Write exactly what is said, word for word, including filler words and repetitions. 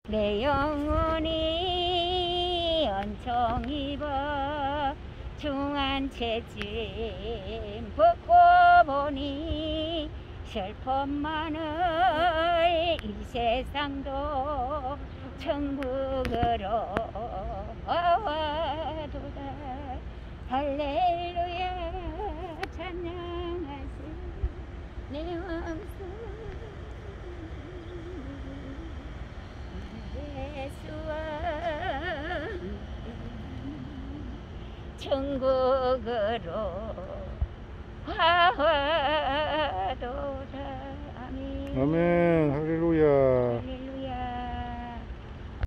내 영혼이 엄청 입어 중한 채짐 벗고 보니 슬픔만을 이 세상도 천국으로 와도다. 할렐루야 찬양하세 내 왕수 예수와 천국으로 와도다. 아멘. 아멘. 할렐루야.